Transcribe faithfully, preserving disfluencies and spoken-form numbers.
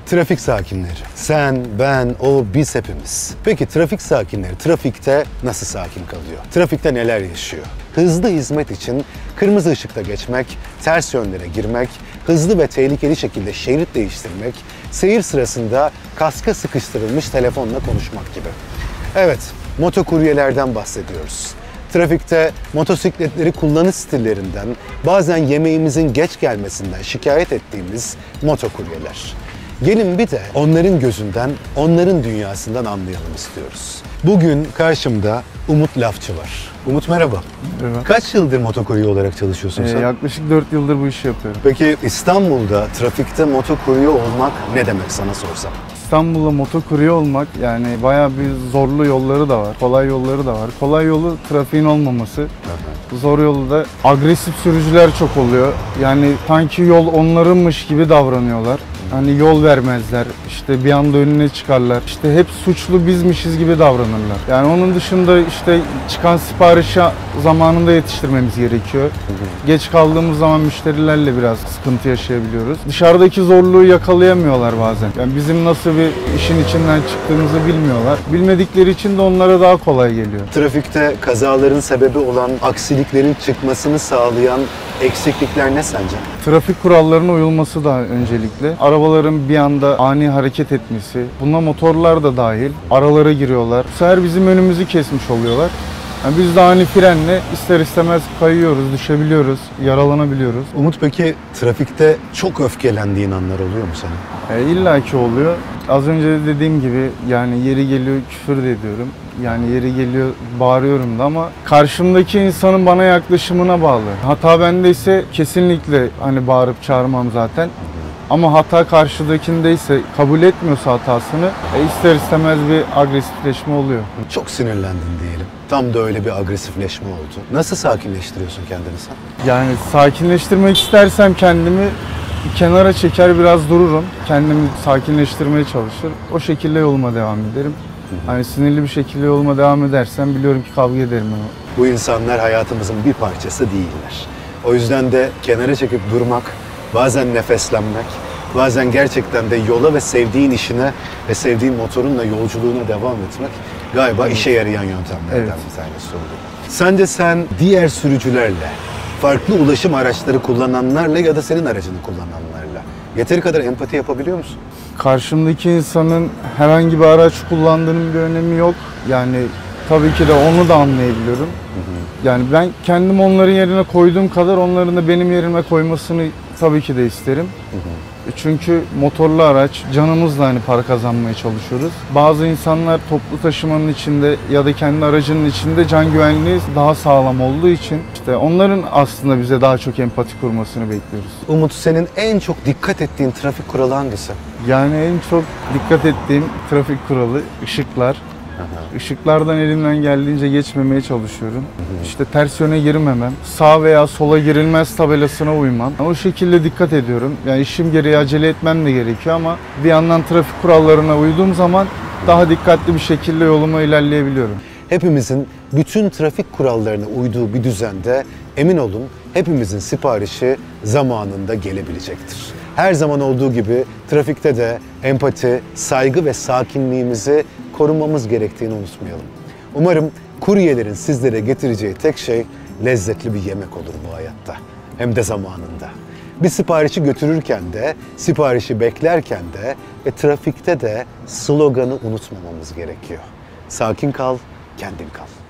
Trafik sakinleri. Sen, ben, o, biz hepimiz. Peki trafik sakinleri trafikte nasıl sakin kalıyor? Trafikte neler yaşıyor? Hızlı hizmet için kırmızı ışıkta geçmek, ters yönlere girmek, hızlı ve tehlikeli şekilde şerit değiştirmek, seyir sırasında kaska sıkıştırılmış telefonla konuşmak gibi. Evet, motokuryelerden bahsediyoruz. Trafikte motosikletleri kullanış stillerinden, bazen yemeğimizin geç gelmesinden şikayet ettiğimiz motokuryeler. Gelin bir de onların gözünden, onların dünyasından anlayalım istiyoruz. Bugün karşımda Umut Lafçı var. Umut merhaba. Merhaba. Kaç yıldır motokurye olarak çalışıyorsun Ee, sen? yaklaşık dört yıldır bu işi yapıyorum. Peki İstanbul'da trafikte motokurye olmak ne demek sana sorsam? İstanbul'da motokurye olmak yani bayağı bir zorlu yolları da var, kolay yolları da var. Kolay yolu trafiğin olmaması. Zor yolu da agresif sürücüler çok oluyor. Yani sanki yol onlarınmış gibi davranıyorlar. Hani yol vermezler, işte bir anda önüne çıkarlar. İşte hep suçlu bizmişiz gibi davranırlar. Yani onun dışında işte çıkan siparişi zamanında yetiştirmemiz gerekiyor. Geç kaldığımız zaman müşterilerle biraz sıkıntı yaşayabiliyoruz. Dışarıdaki zorluğu yakalayamıyorlar bazen. Yani bizim nasıl bir işin içinden çıktığımızı bilmiyorlar. Bilmedikleri için de onlara daha kolay geliyor. Trafikte kazaların sebebi olan aksiliklerin çıkmasını sağlayan eksiklikler ne sence? Trafik kurallarına uyulması da öncelikle. Arabaların bir anda ani hareket etmesi, buna motorlar da dahil aralara giriyorlar. Bu sefer bizim önümüzü kesmiş oluyorlar. Yani biz de ani frenle ister istemez kayıyoruz, düşebiliyoruz, yaralanabiliyoruz. Umut peki trafikte çok öfkelendiğin anlar oluyor mu senin? E, İlla ki oluyor. Az önce de dediğim gibi yani yeri geliyor küfür de ediyorum. Yani yeri geliyor bağırıyorum da ama karşımdaki insanın bana yaklaşımına bağlı. Hata bendeyse kesinlikle hani bağırıp çağırmam zaten. Ama hata karşıdakindeyse, kabul etmiyorsa hatasını e ister istemez bir agresifleşme oluyor. Çok sinirlendin diyelim. Tam da öyle bir agresifleşme oldu. Nasıl sakinleştiriyorsun kendini sen? Yani sakinleştirmek istersem kendimi kenara çeker biraz dururum. Kendimi sakinleştirmeye çalışır. O şekilde yoluma devam ederim. Hani sinirli bir şekilde yoluma devam edersem biliyorum ki kavga ederim onu. Bu insanlar hayatımızın bir parçası değiller. O yüzden de kenara çekip durmak, bazen nefeslenmek, bazen gerçekten de yola ve sevdiğin işine ve sevdiğin motorunla yolculuğuna devam etmek galiba işe yarayan yöntemlerden Evet. bir tanesi oldu. Sence sen diğer sürücülerle, farklı ulaşım araçları kullananlarla ya da senin aracını kullananlarla yeteri kadar empati yapabiliyor musun? Karşımdaki insanın herhangi bir araç kullandığının bir önemi yok. Yani tabii ki de onu da anlayabiliyorum. Yani ben kendim onların yerine koyduğum kadar onların da benim yerime koymasını tabii ki de isterim. Çünkü motorlu araç, canımızla hani para kazanmaya çalışıyoruz. Bazı insanlar toplu taşımanın içinde ya da kendi aracının içinde can güvenliği daha sağlam olduğu için işte onların aslında bize daha çok empati kurmasını bekliyoruz. Umut, senin en çok dikkat ettiğin trafik kuralı hangisi? Yani en çok dikkat ettiğim trafik kuralı ışıklar. Işıklardan elimden geldiğince geçmemeye çalışıyorum. İşte ters yöne girmemem, sağ veya sola girilmez tabelasına uymam. O şekilde dikkat ediyorum. Yani işim gereği acele etmem de gerekiyor ama bir yandan trafik kurallarına uyduğum zaman daha dikkatli bir şekilde yoluma ilerleyebiliyorum. Hepimizin bütün trafik kurallarına uyduğu bir düzende emin olun hepimizin siparişi zamanında gelebilecektir. Her zaman olduğu gibi trafikte de empati, saygı ve sakinliğimizi korumamız gerektiğini unutmayalım. Umarım kuryelerin sizlere getireceği tek şey lezzetli bir yemek olur bu hayatta. Hem de zamanında. Bir siparişi götürürken de, siparişi beklerken de ve trafikte de sloganı unutmamamız gerekiyor. Sakin kal, kendin kal.